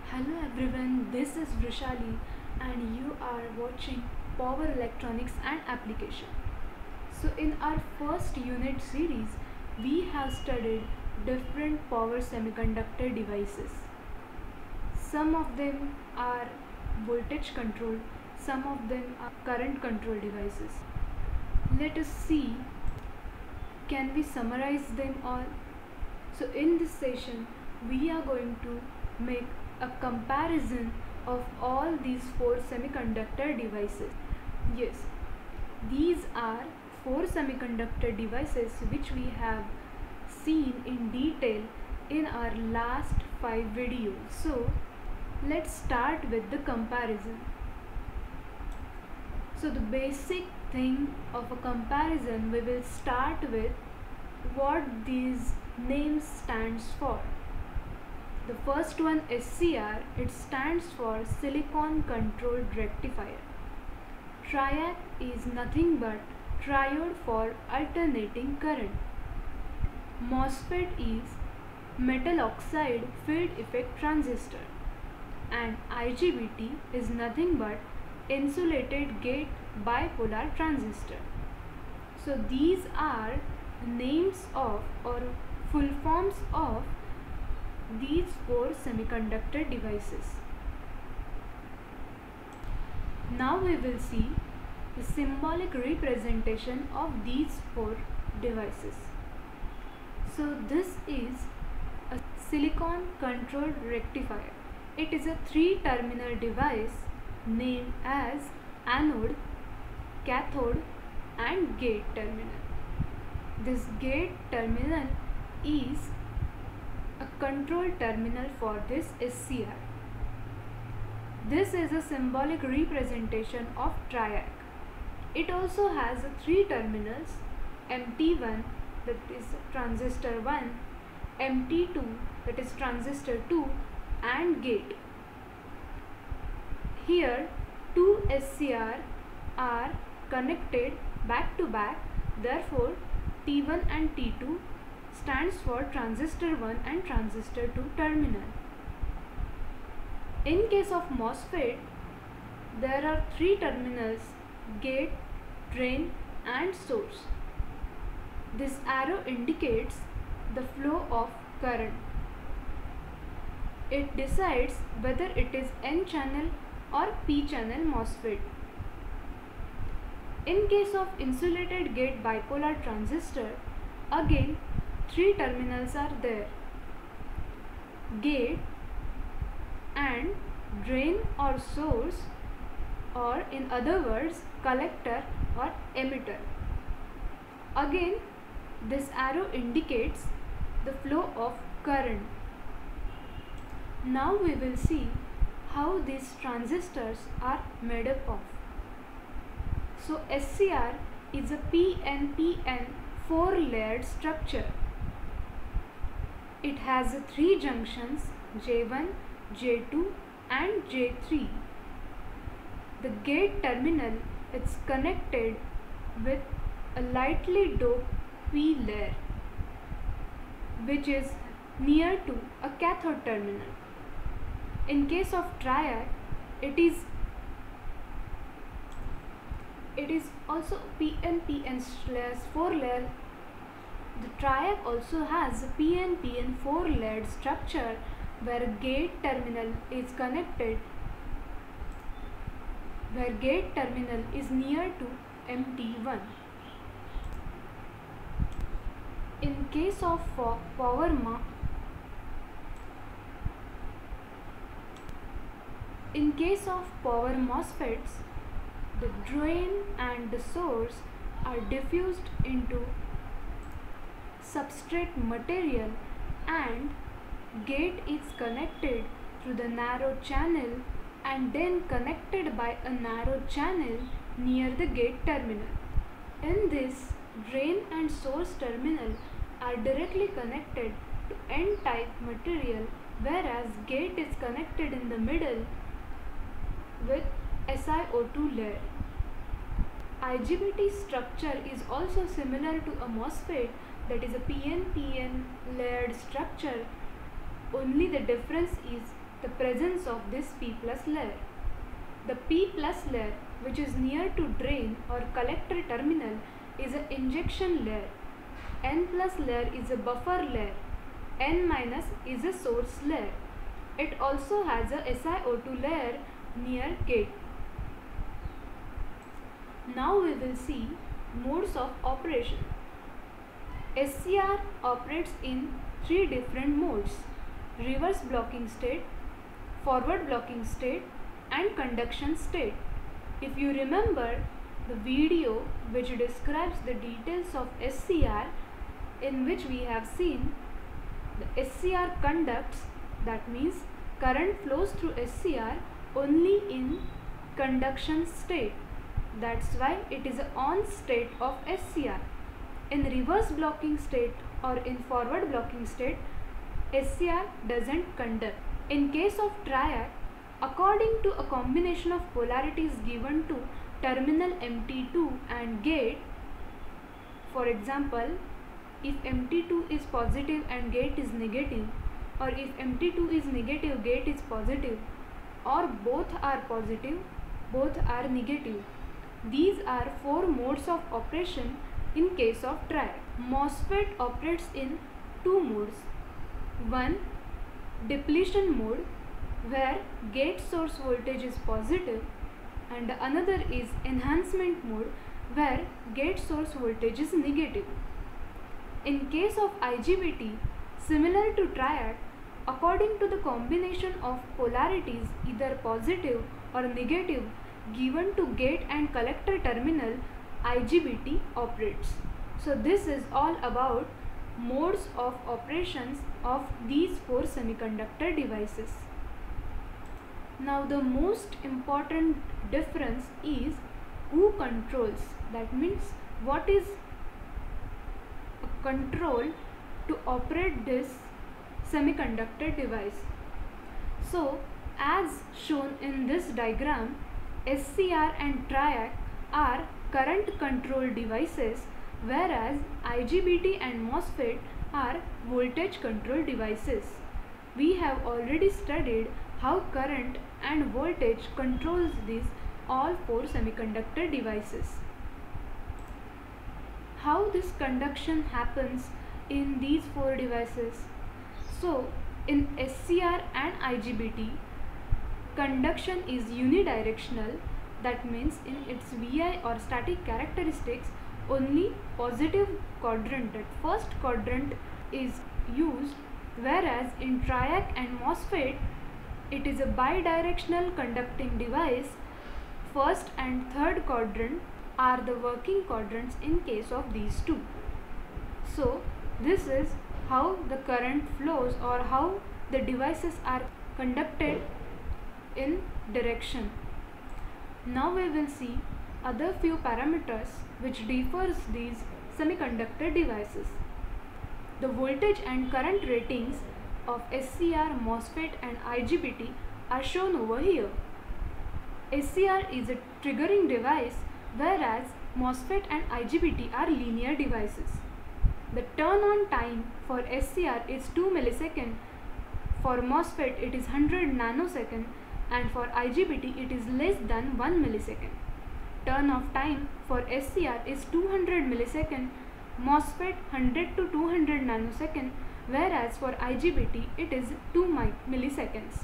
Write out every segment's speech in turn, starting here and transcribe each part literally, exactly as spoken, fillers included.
Hello everyone, this is Vrishali and you are watching Power Electronics and Application. So in our first unit series, we have studied different power semiconductor devices. Some of them are voltage controlled, some of them are current control devices. Let us see, can we summarize them all? So in this session, we are going to make a comparison of all these four semiconductor devices. Yes, these are four semiconductor devices which we have seen in detail in our last five videos. So let's start with the comparison. So the basic thing of a comparison, we will start with what these names stands for. The first one, S C R, it stands for Silicon Controlled Rectifier. TRIAC is nothing but triode for alternating current. MOSFET is metal oxide field effect transistor. And I G B T is nothing but insulated gate bipolar transistor. So these are names of or full forms of these four semiconductor devices. Now we will see the symbolic representation of these four devices. So this is a silicon controlled rectifier. It is a three terminal device named as anode, cathode and gate terminal. This gate terminal is a control terminal for this S C R. This is a symbolic representation of TRIAC. It also has a three terminals, M T one, that is transistor one, M T two, that is transistor two, and gate. Here two S C R are connected back to back, therefore T one and T two stands for transistor one and transistor two terminal. In case of MOSFET, there are three terminals, gate, drain and source. This arrow indicates the flow of current. It decides whether it is N channel or P channel MOSFET. In case of insulated gate bipolar transistor, again three terminals are there, gate and drain or source, or in other words collector or emitter. Again this arrow indicates the flow of current. Now we will see how these transistors are made up of. So S C R is a P N P N four layered structure. It has three junctions, J one, J two and J three. The gate terminal is connected with a lightly doped P layer, which is near to a cathode terminal. In case of TRIAC, it is it is also P N P N four layer. The TRIAC also has a P N P N four layered structure where gate terminal is connected, where gate terminal is near to M T one. In case of power ma in case of power MOSFETs, the drain and the source are diffused into substrate material and gate is connected through the narrow channel and then connected by a narrow channel near the gate terminal. In this, drain and source terminal are directly connected to N-type material, whereas gate is connected in the middle with S i O two layer. I G B T structure is also similar to a MOSFET, that is a P N P N layered structure, only the difference is the presence of this P plus layer. The P plus layer, which is near to drain or collector terminal, is an injection layer. N plus layer is a buffer layer. N minus is a source layer. It also has a S i O two layer near gate. Now we will see modes of operation. S C R operates in three different modes: reverse blocking state, forward blocking state, and conduction state. If you remember the video which describes the details of S C R, in which we have seen the S C R conducts, that means current flows through S C R only in conduction state. That's why it is an on state of S C R. In reverse blocking state or in forward blocking state, S C R doesn't conduct. In case of triac, according to a combination of polarities given to terminal M T two and gate, for example, if M T two is positive and gate is negative, or if M T two is negative, gate is positive, or both are positive, both are negative. These are four modes of operation in case of triac. MOSFET operates in two modes. One, depletion mode, where gate source voltage is positive, and another is enhancement mode, where gate source voltage is negative. In case of I G B T, similar to triac, according to the combination of polarities either positive or negative given to gate and collector terminal, I G B T operates. So this is all about modes of operations of these four semiconductor devices. Now the most important difference is who controls. That means what is a control to operate this semiconductor device. So as shown in this diagram, S C R and triac are current control devices, whereas I G B T and MOSFET are voltage control devices. We have already studied how current and voltage controls these all four semiconductor devices. How this conduction happens in these four devices? So in S C R and I G B T, conduction is unidirectional. That means in its V I or static characteristics, only positive quadrant, that first quadrant, is used, whereas in triac and MOSFET it is a bidirectional conducting device. First and third quadrant are the working quadrants in case of these two. So this is how the current flows or how the devices are conducted in direction. Now we will see other few parameters which differs these semiconductor devices. The voltage and current ratings of S C R, MOSFET and I G B T are shown over here. S C R is a triggering device, whereas MOSFET and I G B T are linear devices. The turn on time for S C R is two milliseconds, for MOSFET it is one hundred nanosecond, and for I G B T it is less than one millisecond. Turn off time for S C R is two hundred milliseconds, MOSFET one hundred to two hundred nanosecond, whereas for I G B T it is two milliseconds.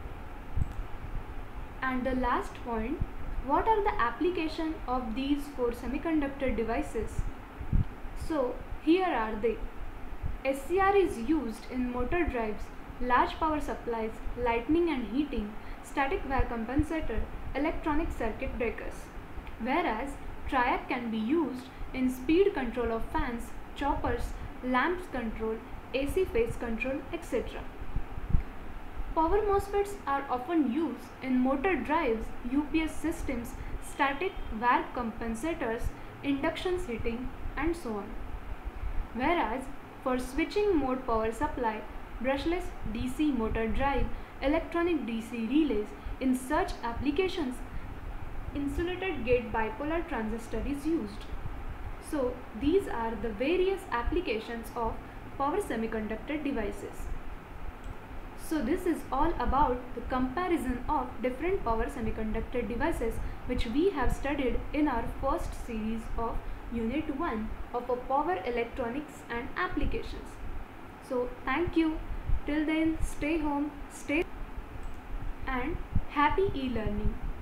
And the last point, what are the application of these four semiconductor devices? So here are they. S C R is used in motor drives, large power supplies, lighting and heating, static wire compensator, electronic circuit breakers. Whereas triac can be used in speed control of fans, choppers, lamps control, A C phase control, et cetera. Power MOSFETs are often used in motor drives, U P S systems, static wire compensators, induction heating, and so on. Whereas for switching mode power supply, brushless D C motor drive, electronic D C relays, in such applications, insulated gate bipolar transistor is used. So these are the various applications of power semiconductor devices. So this is all about the comparison of different power semiconductor devices which we have studied in our first series of Unit one of a Power Electronics and Applications. So thank you. Till then, stay home, stay and happy e-learning.